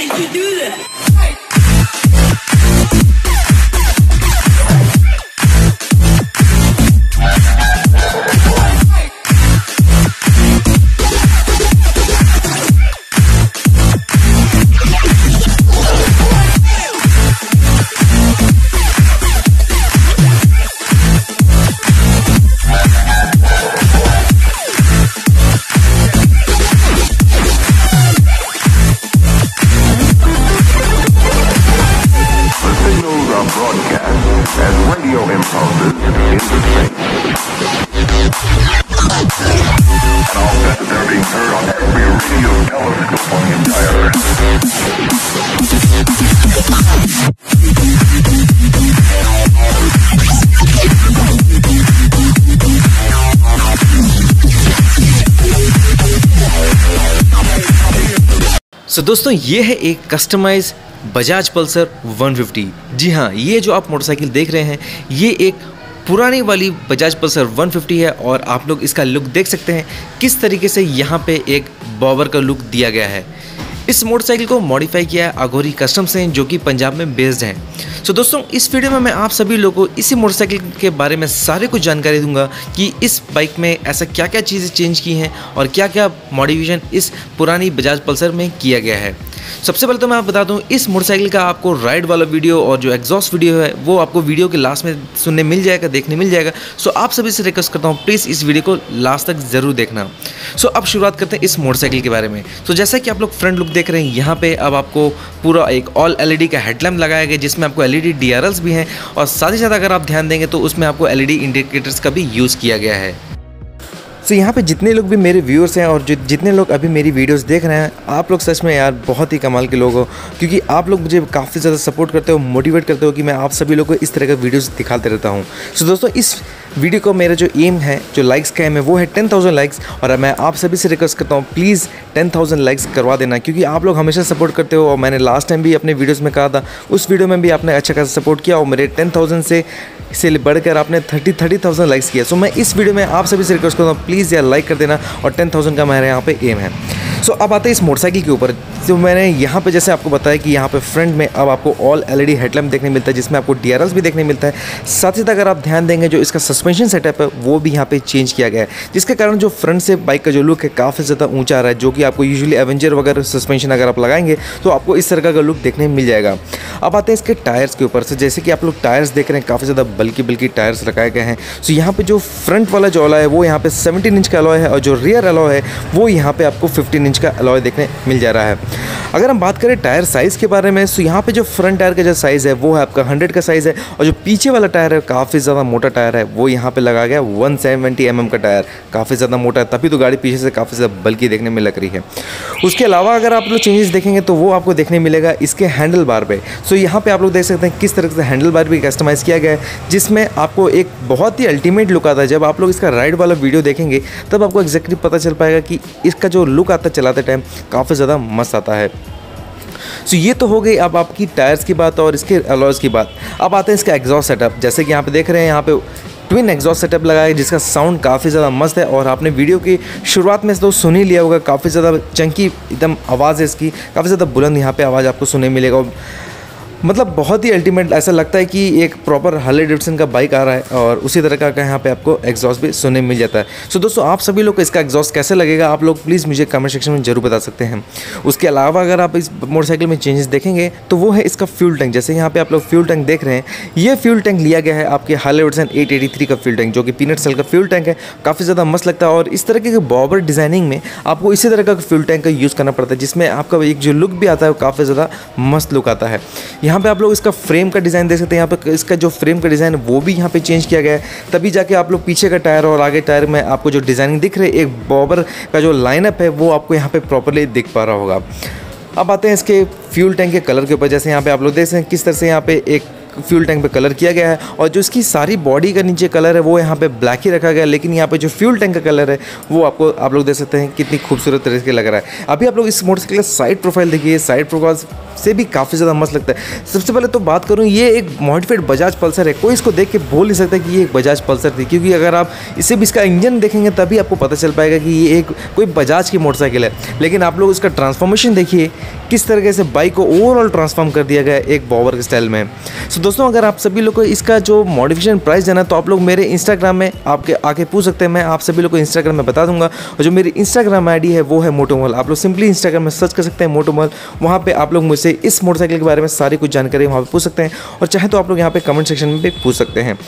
did you do that? सो दोस्तों ये है एक कस्टमाइज बजाज पल्सर 150। जी हाँ, ये जो आप मोटरसाइकिल देख रहे हैं ये एक पुरानी वाली बजाज पल्सर 150 है और आप लोग इसका लुक देख सकते हैं किस तरीके से यहाँ पे एक बॉबर का लुक दिया गया है। इस मोटरसाइकिल को मॉडिफाई किया है अघोरी कस्टम्स हैं जो कि पंजाब में बेस्ड हैं। सो दोस्तों इस वीडियो में मैं आप सभी लोगों को इसी मोटरसाइकिल के बारे में सारे कुछ जानकारी दूंगा कि इस बाइक में ऐसा क्या क्या चीज़ें चेंज की हैं और क्या क्या मॉडिफिकेशन इस पुरानी बजाज पल्सर में किया गया है। सबसे पहले तो मैं आप बता दूं इस मोटरसाइकिल का आपको राइड वाला वीडियो और जो एग्जॉस्ट वीडियो है वो आपको वीडियो के लास्ट में सुनने मिल जाएगा, देखने मिल जाएगा। सो आप सभी से रिक्वेस्ट करता हूं प्लीज़ इस वीडियो को लास्ट तक ज़रूर देखना। सो अब शुरुआत करते हैं इस मोटरसाइकिल के बारे में। तो जैसा कि आप लोग फ्रंट लुक देख रहे हैं यहाँ पे अब आपको पूरा एक ऑल एलईडी का हेडलैम्प लगाया गया जिसमें आपको एलईडी डीआरएल्स भी हैं और साथ ही साथ अगर आप ध्यान देंगे तो उसमें आपको एलईडी इंडिकेटर्स का भी यूज़ किया गया है। तो यहाँ पे जितने लोग भी मेरे व्यूअर्स हैं और जितने लोग अभी मेरी वीडियोस देख रहे हैं आप लोग सच में यार बहुत ही कमाल के लोग हो, क्योंकि आप लोग मुझे काफ़ी ज़्यादा सपोर्ट करते हो, मोटिवेट करते हो कि मैं आप सभी लोगों को इस तरह का वीडियोस दिखाते रहता हूँ। सो दोस्तों इस वीडियो को मेरा जो एम है, जो लाइक्स का एम है वो है 10,000 लाइक्स और मैं आप सभी से रिक्वेस्ट करता हूँ प्लीज़ 10,000 लाइक्स करवा देना, क्योंकि आप लोग हमेशा सपोर्ट करते हो और मैंने लास्ट टाइम भी अपने वीडियोज़ में कहा था, उस वीडियो में भी आपने अच्छा खासा सपोर्ट किया और मेरे 10,000 से बढ़कर आपने 30,000 लाइक्स किया। सो मैं इस वीडियो में आप सभी से रिक्वेस्ट करता हूँ प्लीज़ यार लाइक कर देना और 10,000 का मेरे यहाँ पे एम है। सो अब आते हैं इस मोटरसाइकिल के ऊपर। तो मैंने यहाँ पे जैसे आपको बताया कि यहाँ पे फ्रंट में अब आपको ऑल एलईडी हेडलैम्प देखने मिलता है जिसमें आपको डीआरएल्स भी देखने मिलता है। साथ ही साथ अगर आप ध्यान देंगे जो इसका सस्पेंशन सेटअप है वो भी यहाँ पे चेंज किया गया है, जिसके कारण जो फ्रंट से बाइक का जो लुक है काफ़ी ज़्यादा ऊँचा आ रहा है, जो कि आपको यूजुअली एवेंजर वगैरह सस्पेंशन अगर आप लगाएंगे तो आपको इस तरह का लुक देखने मिल जाएगा। अब आते हैं इसके टायर्स के ऊपर से। जैसे कि आप लोग टायर्स देख रहे हैं काफ़ी ज़्यादा बल्कि टायर्स लगाए गए हैं। सो यहाँ पे जो फ्रंट वाला जो अलॉय है वो यहाँ पे 17 इंच का अलॉय है और जो रियर अलॉय है वो यहाँ पे आपको 15 इंच का अलॉय देखने मिल जा रहा है। अगर हम बात करें टायर साइज़ के बारे में, तो यहाँ पे जो फ्रंट टायर का जो साइज़ है वो है आपका 100 का साइज़ है और जो पीछे वाला टायर है काफ़ी ज़्यादा मोटा टायर है, वो यहाँ पे लगा गया 170 mm का टायर, काफ़ी ज़्यादा मोटा है, तभी तो गाड़ी पीछे से काफ़ी ज़्यादा बल्कि देखने में लग रही है। उसके अलावा अगर आप लोग चेंजेस देखेंगे तो वो आपको देखने मिलेगा इसके हैंडल बार पे। सो यहाँ पे आप लोग देख सकते हैं किस तरह से हैंडल बार भी कस्टमाइज़ किया गया है, जिसमें आपको एक बहुत ही अल्टीमेट लुक आता है। जब आप लोग इसका राइड वाला वीडियो देखेंगे तब आपको एग्जैक्टली पता चल पाएगा कि इसका जो लुक आता है चलाते टाइम काफ़ी ज़्यादा मस्त आता है। सो ये तो हो गई अब आपकी टायर्स की बात और इसके अलॉयज़ की बात। अब आते हैं इसका एग्जॉस्ट सेटअप। जैसे कि यहाँ पे देख रहे हैं यहाँ पे ट्विन एग्जॉस्ट सेटअप लगाया है जिसका साउंड काफ़ी ज़्यादा मस्त है और आपने वीडियो की शुरुआत में तो सुन ही लिया होगा, काफ़ी ज़्यादा चंकी एकदम आवाज़ है इसकी, काफ़ी ज़्यादा बुलंद यहाँ पे आवाज़ आपको सुनने मिलेगा। मतलब बहुत ही अल्टीमेट, ऐसा लगता है कि एक प्रॉपर हार्ले डेविडसन का बाइक आ रहा है और उसी तरह का यहाँ पे आपको एग्जॉस्ट भी सुनने मिल जाता है। सो दोस्तों आप सभी लोग को इसका एग्जॉस्ट कैसे लगेगा आप लोग प्लीज़ मुझे कमेंट सेक्शन में जरूर बता सकते हैं। उसके अलावा अगर आप इस मोटरसाइकिल में चेंजेस देखेंगे तो वो है इसका फ्यूल टैंक। जैसे यहाँ पे आप लोग फ्यूल टैंक देख रहे हैं, ये फ्यूल टैंक लिया गया है आपके हार्ले डेविडसन 883 का फ्यूल टैंक, जो कि पीनट सेल का फ्यूल टैंक है, काफ़ी ज़्यादा मस्त लगता है। और इस तरह के बॉबर डिज़ाइनिंग में आपको इसी तरह का फ्यूल टैंक का यूज़ करना पड़ता है, जिसमें आपका एक जो लुक भी आता है वो काफ़ी ज़्यादा मस्त लुक आता है। यहाँ पर आप लोग इसका फ्रेम का डिज़ाइन देख सकते हैं, यहाँ पे इसका जो फ्रेम का डिज़ाइन वो भी यहाँ पे चेंज किया गया है, तभी जाके आप लोग पीछे का टायर और आगे टायर में आपको जो डिज़ाइनिंग दिख रही है, एक बॉबर का जो लाइनअप है वो आपको यहाँ पे प्रॉपर्ली दिख पा रहा होगा। अब आते हैं इसके फ्यूल टैंक के कलर के ऊपर। जैसे यहाँ पे आप लोग देख सकते हैं किस तरह से यहाँ पे एक फ्यूल टैंक पे कलर किया गया है और जो इसकी सारी बॉडी का नीचे कलर है वो यहाँ पे ब्लैक ही रखा गया है, लेकिन यहाँ पे जो फ्यूल टैंक का कलर है वो आपको आप लोग देख सकते हैं कितनी खूबसूरत तरीके से लग रहा है। अभी आप लोग इस मोटरसाइकिल का साइड प्रोफाइल देखिए, साइड प्रोफाइल से भी काफ़ी ज़्यादा मस्त लगता है। सबसे पहले तो बात करूँ, ये एक मॉडिफाइड बजाज पल्सर है। कोई इसको देख के बोल नहीं सकता कि ये एक बजाज पल्सर थी, क्योंकि अगर आप इसे भी इसका इंजन देखेंगे तभी आपको पता चल पाएगा कि ये एक कोई बजाज की मोटरसाइकिल है। लेकिन आप लोग इसका ट्रांसफॉर्मेशन देखिए, किस तरीके से बाइक को ओवरऑल ट्रांसफॉर्म कर दिया गया है एक बॉबर के स्टाइल में। सो दोस्तों, अगर आप सभी लोग को इसका जो मॉडिफिकेशन प्राइस जाना है तो आप लोग मेरे इंस्टाग्राम में आपके आके पूछ सकते हैं। मैं आप सभी लोग को इंस्टाग्राम में बता दूंगा, और जो मेरी इंस्टाग्राम आईडी है वो है मोटोमॉल। आप लोग सिंपली इंस्टाग्राम में सर्च कर सकते हैं मोटोमॉल। वहाँ पे आप लोग मुझसे इस मोटरसाइकिल के बारे में सारी कुछ जानकारी वहाँ पे पूछ सकते हैं, और चाहे तो आप लोग यहाँ पे कमेंट सेक्शन में भी पूछ सकते हैं।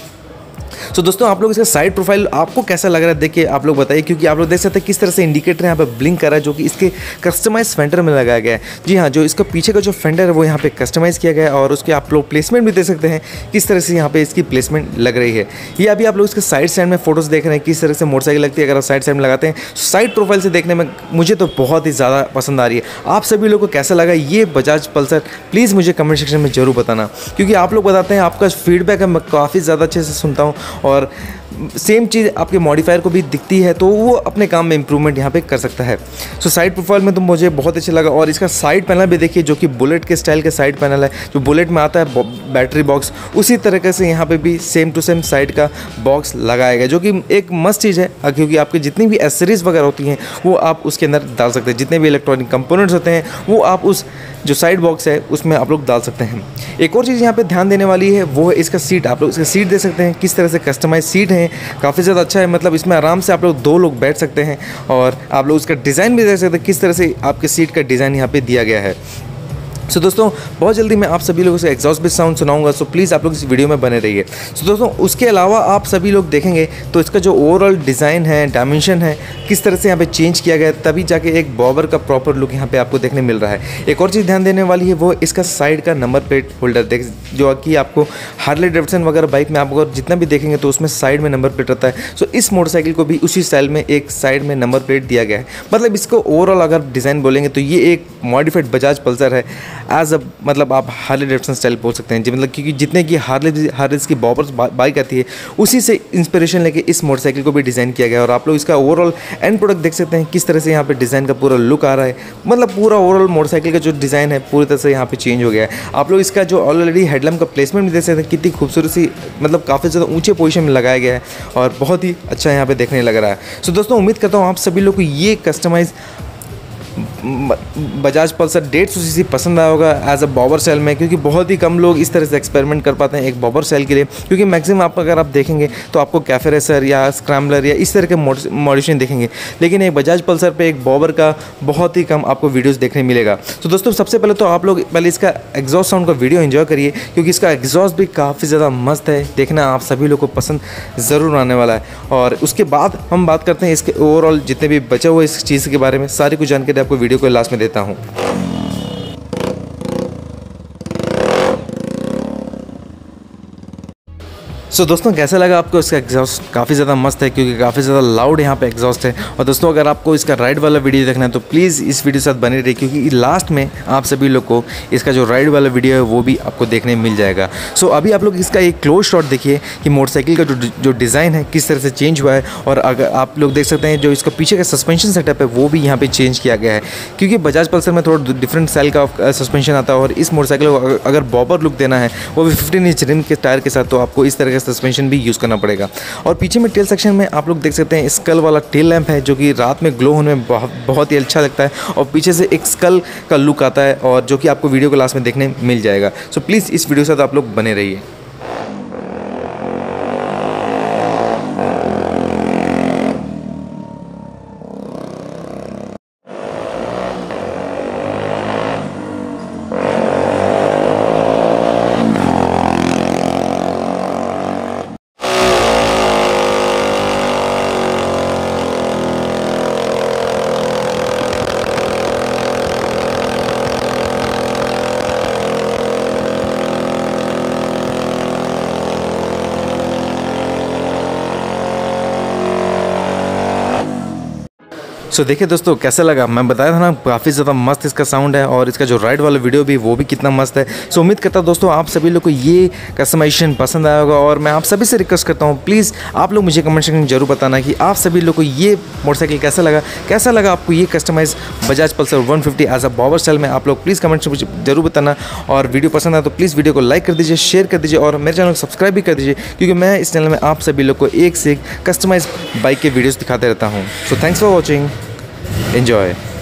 सो दोस्तों, आप लोग इसका साइड प्रोफाइल आपको कैसा लग रहा है देखिए आप लोग बताइए, क्योंकि आप लोग देख सकते हैं किस तरह से इंडिकेटर यहाँ पे ब्लिंक कर रहा है, जो कि इसके कस्टमाइज फेंडर में लगाया गया है। जी हाँ, जो इसका पीछे का जो फेंडर है वो यहाँ पे कस्टमाइज़ किया गया है, और उसके आप लोग प्लेसमेंट भी देख सकते हैं किस तरह से यहाँ पे इसकी प्लेसमेंट लग रही है। ये अभी आप लोग इसके साइड में फोटोज़ देख रहे हैं किस तरह से मोटरसाइकिल लगती है। अगर आप साइड में लगाते हैं, साइड प्रोफाइल से देखने में मुझे तो बहुत ही ज़्यादा पसंद आ रही है। आप सभी लोग को कैसा लगा ये बजाज पल्सर, प्लीज़ मुझे कमेंट सेक्शन में ज़रूर बताना, क्योंकि आप लोग बताते हैं, आपका फीडबैक है मैं काफ़ी ज़्यादा अच्छे से सुनता हूँ, और सेम चीज़ आपके मॉडिफायर को भी दिखती है, तो वो अपने काम में इंप्रूवमेंट यहाँ पे कर सकता है। सो साइड प्रोफाइल में तो मुझे बहुत अच्छा लगा, और इसका साइड पैनल भी देखिए, जो कि बुलेट के स्टाइल के साइड पैनल है। जो बुलेट में आता है बैटरी बॉक्स, उसी तरीके से यहाँ पे भी सेम टू सेम साइड का बॉक्स लगाया गया, जो कि एक मस्त चीज़ है, क्योंकि आपकी जितनी भी एसेसरीज वगैरह होती हैं वो आप उसके अंदर डाल सकते हैं। जितने भी इलेक्ट्रॉनिक कंपोनेंट्स होते हैं वो आप उस जो साइड बॉक्स है उसमें आप लोग डाल सकते हैं। एक और चीज़ यहाँ पे ध्यान देने वाली है, वो है इसका सीट। आप लोग इसका सीट देख सकते हैं किस तरह से कस्टमाइज सीट है, काफ़ी ज़्यादा अच्छा है। मतलब इसमें आराम से आप लोग 2 लोग बैठ सकते हैं, और आप लोग उसका डिज़ाइन भी देख सकते हैं किस तरह से आपके सीट का डिज़ाइन यहाँ पे दिया गया है। सो दोस्तों, बहुत जल्दी मैं आप सभी लोगों से एग्जॉस्ट भी साउंड सुनाऊंगा, सो प्लीज़ आप लोग इस वीडियो में बने रहिए। सो दोस्तों, उसके अलावा आप सभी लोग देखेंगे तो इसका जो ओवरऑल डिज़ाइन है, डायमेंशन है, किस तरह से यहाँ पे चेंज किया गया है, तभी जाके एक बॉबर का प्रॉपर लुक यहाँ पे आपको देखने मिल रहा है। एक और चीज़ ध्यान देने वाली है, वो इसका साइड का नंबर प्लेट होल्डर देख, जो कि आपको हार्ले डेविडसन वगैरह बाइक में आप अगर जितना भी देखेंगे तो उसमें साइड में नंबर प्लेट रहता है। सो इस मोटरसाइकिल को भी उसी स्टाइल में एक साइड में नंबर प्लेट दिया गया है। मतलब इसको ओवरऑल अगर डिज़ाइन बोलेंगे तो ये एक मॉडिफाइड बजाज पल्सर है, एज अ मतलब आप हार्ले डेविडसन स्टाइल बोल सकते हैं जी। मतलब क्योंकि जितने की हार्लेज की बॉबर्स बाइक आती है, उसी से इंस्पिरेशन लेके इस मोटरसाइकिल को भी डिज़ाइन किया गया है। और आप लोग इसका ओवरऑल एंड प्रोडक्ट देख सकते हैं किस तरह से यहाँ पे डिज़ाइन का पूरा लुक आ रहा है। मतलब पूरा ओवरऑल मोटरसाइकिल का जो डिज़ाइन है पूरी तरह से यहाँ पे चेंज हो गया है। आप लोग इसका जो ऑलरेडी हेडलैम्प का प्लेसमेंट भी देख सकते हैं, कितनी खूबसूरत सी, मतलब काफ़ी ज़्यादा ऊँचे पोजीशन में लगाया गया है, और बहुत ही अच्छा यहाँ पे देखने लग रहा है। सो दोस्तों, उम्मीद करता हूँ आप सभी लोग को ये कस्टमाइज बजाज पल्सर 150 सीसी पसंद आया होगा एज अ बॉबर सेल में, क्योंकि बहुत ही कम लोग इस तरह से एक्सपेरिमेंट कर पाते हैं एक बॉबर सेल के लिए। क्योंकि मैक्सिमम आप अगर आप देखेंगे तो आपको कैफे रेसर या स्क्रैम्बलर या इस तरह के मॉडिफिकेशन देखेंगे, लेकिन एक बजाज पल्सर पे एक बॉबर का बहुत ही कम आपको वीडियोस देखने मिलेगा। तो दोस्तों, सबसे पहले तो आप लोग पहले इसका एग्जॉस्ट साउंड का वीडियो एंजॉय करिए, क्योंकि इसका एग्जॉस्ट भी काफ़ी ज़्यादा मस्त है। देखना आप सभी लोग को पसंद ज़रूर आने वाला है। और उसके बाद हम बात करते हैं इसके ओवरऑल जितने भी बचे हुए इस चीज़ के बारे में, सारी कुछ जानकारी आपको वीडियो को लास्ट में देता हूँ। सो दोस्तों, कैसा लगा आपको इसका एग्जॉस्ट? काफ़ी ज़्यादा मस्त है, क्योंकि काफ़ी ज़्यादा लाउड यहाँ पे एग्जॉस्ट है। और दोस्तों, अगर आपको इसका राइड वाला वीडियो देखना है तो प्लीज़ इस वीडियो के साथ बने रहिए, क्योंकि लास्ट में आप सभी लोग को इसका जो राइड वाला वीडियो है वो भी आपको देखने मिल जाएगा। सो अभी आप लोग इसका एक क्लोज शॉट देखिए कि मोटरसाइकिल का जो डिज़ाइन है किस तरह से चेंज हुआ है। और अगर आप लोग देख सकते हैं जो इसका पीछे का सस्पेंशन सेटअप है वो भी यहाँ पर चेंज किया गया है, क्योंकि बजाज पल्सर में थोड़ा डिफरेंट स्टाइल का सस्पेंशन आता है। और इस मोटरसाइकिल को अगर बॉबर लुक देना है वो भी 15 इंच रिम के टायर के साथ, तो आपको इस तरह का सस्पेंशन भी यूज़ करना पड़ेगा। और पीछे में टेल सेक्शन में आप लोग देख सकते हैं स्कल वाला टेल लैंप है, जो कि रात में ग्लो होने में बहुत ही अच्छा लगता है। और पीछे से एक स्कल का लुक आता है, और जो कि आपको वीडियो के लास्ट में देखने मिल जाएगा। सो प्लीज़ इस वीडियो के साथ आप लोग बने रहिए। सो देखिए दोस्तों कैसा लगा, मैं बताया था ना काफ़ी ज़्यादा मस्त इसका साउंड है और इसका जो राइड वाला वीडियो भी वो भी कितना मस्त है। सो उम्मीद करता हूँ दोस्तों आप सभी लोग को ये कस्टमाइजेशन पसंद आया होगा और मैं आप सभी से रिक्वेस्ट करता हूँ प्लीज़ आप लोग मुझे कमेंट सेक्शन में जरूर बताना कि आप सभी लोग को ये मोटरसाइकिल कैसा लगा आपको ये customise Bajaj Pulsar 150 as a bobber style में। आप लोग प्लीज़ कमेंट में जरूर बताना और वीडियो पसंद आया तो प्लीज़ वीडियो को लाइक कर दीजिए, शेयर कर दीजिए और मेरे चैनल को सब्सक्राइब भी कर दीजिए, क्योंकि मैं इस चैनल में आप सभी लोग को एक से एक कस्टमाइज बाइक के वीडियोज़ दिखाते रहता हूँ। So thanks for watching, enjoy।